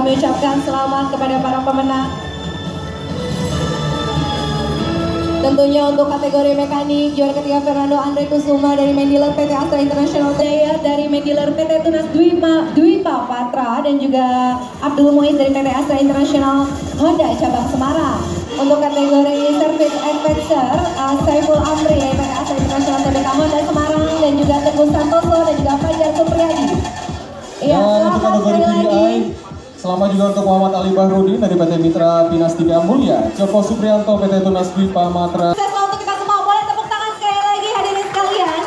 kami ucapkan selamat kepada para pemenang. Tentunya untuk kategori mekanik, juara ketiga Fernando Andre Kusuma dari Mendealer PT Astra International, Jaya dari Mendealer PT Tunas Dwipa Patra, dan juga Abdul Muiz dari PT Astra International Honda cabang Semarang. Untuk kategori Service Advisor, Saiful Amri dari PT Astra International TBK Honda Semarang, dan juga Teguh Santoso dan juga Fajar Supriyadi. Iya, selamat sekali lagi. Selamat juga untuk Muhammad Ali Bahrudin dari PT Mitra Pinastika Mulia, Joko Suprianto PT Tunas Dwipa Matra. Sukses untuk kita semua, boleh tepuk tangan sekali lagi hadirin sekalian.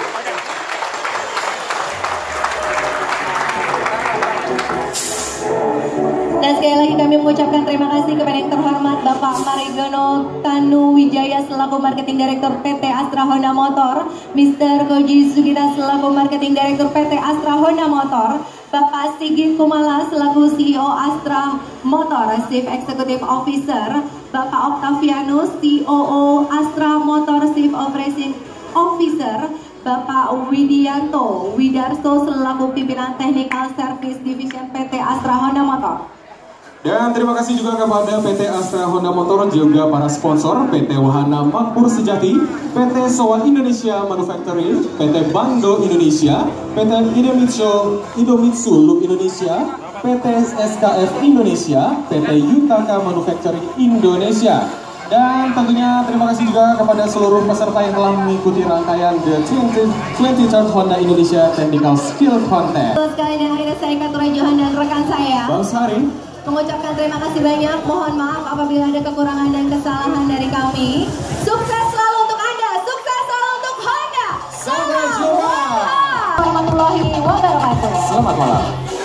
Dan sekali lagi kami mengucapkan terima kasih kepada yang terhormat Bapak Marigono Tanu Wijaya selaku Marketing Director PT Astra Honda Motor, Mr. Koji Sugita selaku Marketing Director PT Astra Honda Motor, Bapak Sigit Kumala selaku CEO Astra Motor, Chief Executive Officer, Bapak Octavianus, COO Astra Motor, Chief Operation Officer, Bapak Widarso selaku Pimpinan Technical Service Division PT Astra Honda Motor. Dan terima kasih juga kepada PT Astra Honda Motor, juga para sponsor PT Wahana Makmur Sejati, PT Sowa Indonesia Manufacturing, PT Bando Indonesia, PT Indomitsu Loop Indonesia, PT SKF Indonesia, PT Yutaka Manufacturing Indonesia. Dan tentunya terima kasih juga kepada seluruh peserta yang telah mengikuti rangkaian The 23rd Honda Indonesia Technical Skill Contest. Sekali dan akhirnya saya Katura Johan dan rekan saya Bang Sari mengucapkan terima kasih banyak. Mohon maaf apabila ada kekurangan dan kesalahan dari kami. Sukses selalu untuk Anda, sukses selalu untuk Honda. Sampai jumpa. Warahmatullahi wabarakatuh. Selamat malam.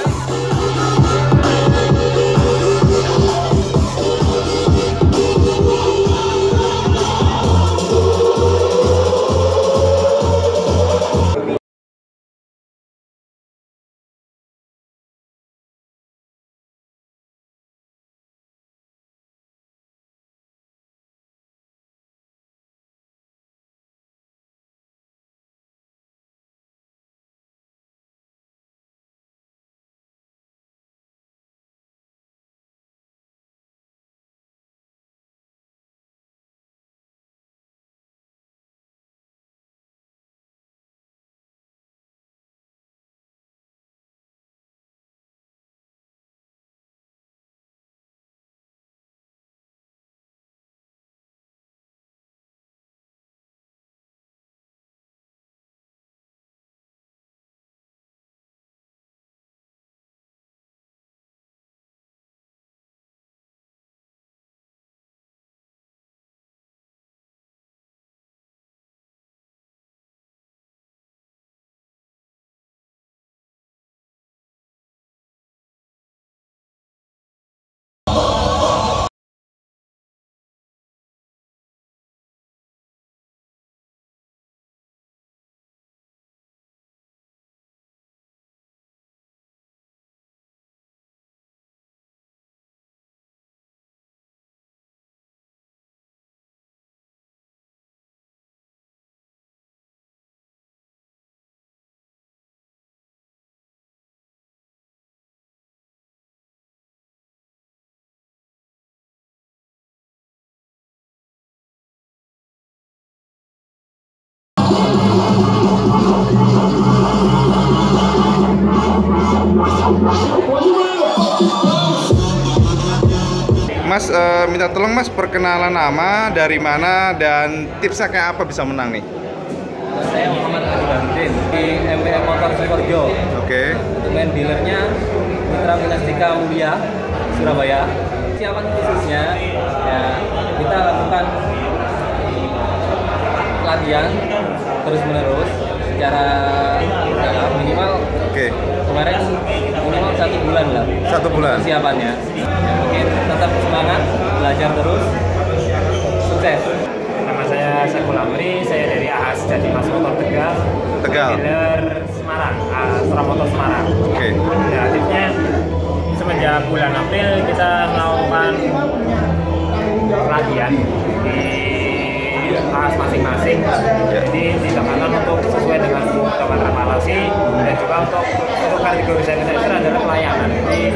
Mas, minta tolong Mas perkenalan nama, dari mana, dan tipsnya kayak apa bisa menang nih? Saya Muhammad Ali Bahrudin di MPM Motor Sukoharjo. Oke. Untuk main dealernya Mitra Pinastika Mulia Surabaya. Siapan khususnya ya kita lakukan latihan terus menerus secara minimal. Oke. Kemarin minimal 1 bulan lah. 1 bulan. Persiapannya. Ya, mungkin tetap semangat, belajar terus, sukses. Nama saya Saiful Amri, saya dari AHAS Jadi Mas Motor Tegal. Dealer Semarang, Astra Motor Semarang. Oke. Ya, tipsnya semenjak bulan April kita melakukan latihan di AHAS masing-masing. Jadi ditambahkan untuk sesuai dengan kebutuhan reparasi dan juga untuk kategori saya adalah pelayanan. Jadi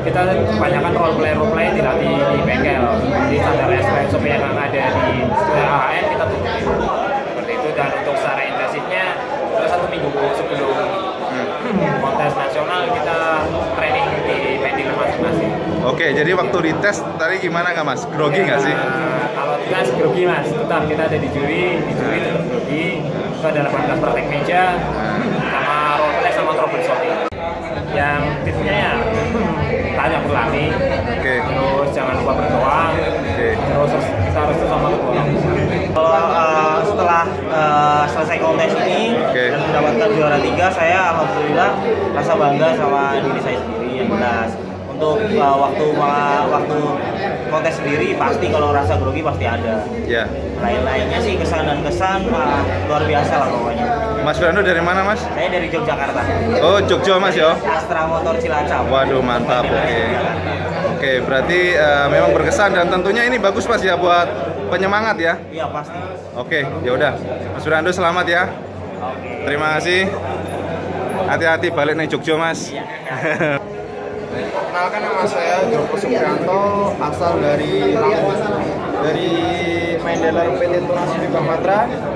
kita kebanyakan role play dilatih di bengkel, di standar SOP yang ada di AHN kita turutin seperti itu. Dan untuk secara intensifnya itu 1 minggu sebelum kontes nasional kita training di pendidikan masing-masing. Oke, jadi waktu dites tadi gimana nggak mas? Grogi nggak sih? Kalau tes grogi mas, tetap kita ada di juri tetap grogi. Itu ada 18 praktek meja, sama role play sama troubleshooting. Yang tipsnya ya, tanya berlatih, terus jangan lupa berdoa, terus kita harus sama berdoa. Kalau setelah selesai kontes ini dan mendapatkan juara 3, saya alhamdulillah rasa bangga sama diri saya sendiri yang jelas. Untuk waktu kontes sendiri pasti kalau rasa grogi pasti ada. Lain-lainnya sih kesan dan kesan luar biasa lah pokoknya. Mas Fernando dari mana mas? Saya dari Yogyakarta. Oh Jogja mas ya? Astra Motor Cilacap. Waduh mantap. Oke, berarti memang berkesan dan tentunya ini bagus mas ya buat penyemangat ya? Iya pasti. Oke, ya udah. Mas Fernando selamat ya. Terima kasih. Hati-hati balik nih Jogja mas. Perkenalkan nama saya Joko Suprianto, asal dari Lampung, dari main dealer PT Tunas Bika Patra.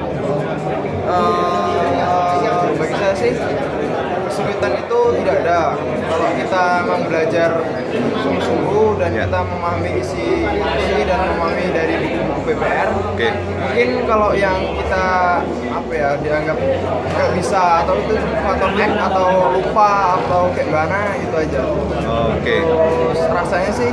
Bagi saya sih kesulitan itu tidak ada kalau kita memang belajar sungguh-sungguh dan kita memahami isi dan memahami dari buku PPR. Mungkin kalau yang kita dianggap nggak bisa atau itu faktor X atau lupa atau kayak mana gitu aja. Terus rasanya sih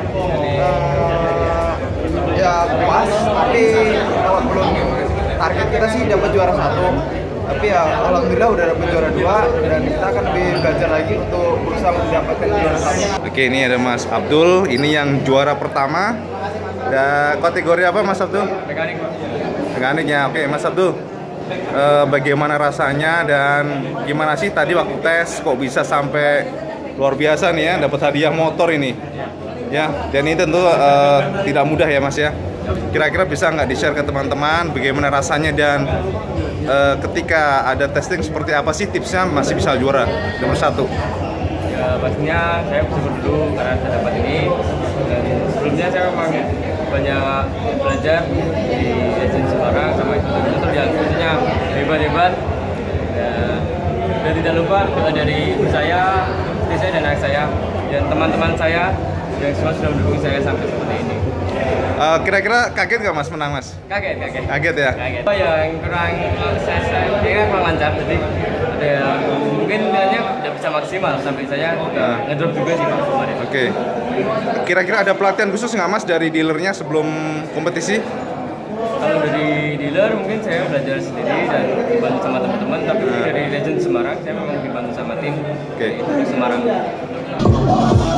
ya puas, tapi kalau belum target kita sih dapat juara 1. Tapi ya alhamdulillah udah dapat juara 2 dan kita akan lebih belajar lagi untuk berusaha mendapatkan juara 1. Oke, ini ada Mas Abdul, ini yang juara pertama. Dan kategori apa Mas Abdul? Mekaniknya. Oke, Mas Abdul. Bagaimana rasanya dan gimana sih tadi waktu tes kok bisa sampai luar biasa nih ya dapat hadiah motor ini? Ya, dan ini tentu tidak mudah ya Mas ya. Kira-kira bisa nggak di-share ke teman-teman bagaimana rasanya dan ketika ada testing seperti apa sih tipsnya masih bisa juara nomor 1? Ya pastinya saya bersyukur dulu karena saya dapat ini. Dan sebelumnya saya memang banyak belajar di Legend Semarang sama instruktur yang khususnya hebat-hebat. Dan tidak lupa doa dari ibu saya, istri saya dan anak saya dan teman-teman saya yang semua sudah mendukung saya sampai seperti ini. Kira-kira kaget nggak mas menang mas? Kaget ya? Kaget. Oh ya, yang kurang saya kurang lancar, jadi ada yang mungkin nilainya tidak bisa maksimal sampai saya juga ngedrop juga sih pak kemarin. Oke. Kira-kira ada pelatihan khusus nggak mas dari dealernya sebelum kompetisi? Kalau dari dealer mungkin saya belajar sendiri dan dibantu sama teman-teman, tapi dari Legend Semarang saya memang dibantu sama tim di Semarang.